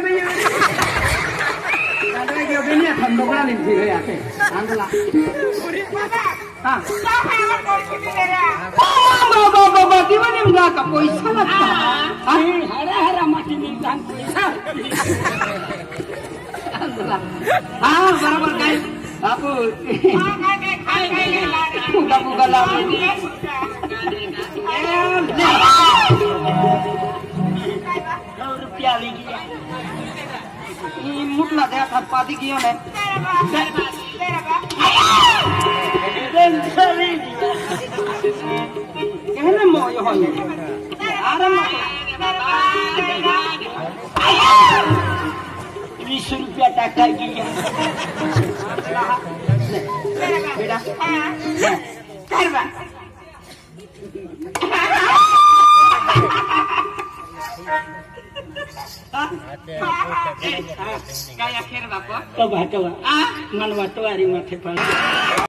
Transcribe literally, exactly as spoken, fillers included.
begini. Ada lagi begini ya kan dokter nih sih ya teh. Angela. Ah. Oh, bapak bapak gimana enggak ke poisa lah. Ah, hara-hara mati minta poisa. Angela. Ah, barabar guys. Aku. Buka-buka lagi. Rupiah lagi. Imut lah dia terpati kian eh. Kena mau yo hoy. Aram mau. बीस रुपया टाका गया बेटा करवा kaya kira bapak coba coba ah man watu hari mati